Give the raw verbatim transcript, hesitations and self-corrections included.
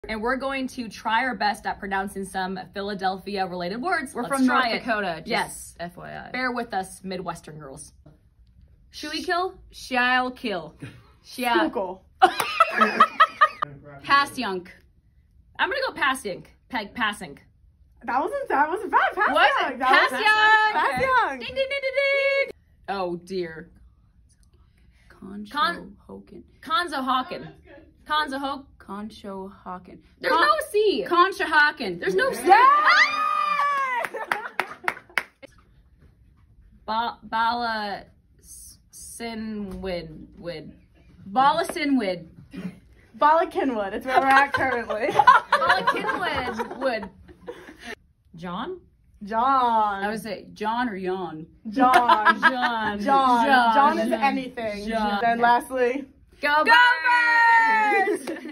And we're going to try our best at pronouncing some Philadelphia related words. We're Let's from try North it. Dakota, just yes. F Y I. Bear with us, Midwestern girls. Should we kill? Shall kill. Shall. Google. Pass yunk. I'm gonna go passing. Peg passing. That wasn't that wasn't bad. Pass Was young. it? That Pass was- young. Pass Okay. young. Ding ding ding ding ding. Oh dear. Concho Con- Hoken. Conzo Hawken. Conzo Hawk. Concho Hawken. There's Con- no C. Concha Hawken. There's no C. Ba Bala Sinwid Wid. Bala Sinwid. Balakinwood. It's where we're at currently. Bala Kinwood Wood. John? John. I would say John or Jan. John. John. John. John is John. anything. John. Then lastly, Go, Go Birds! Birds!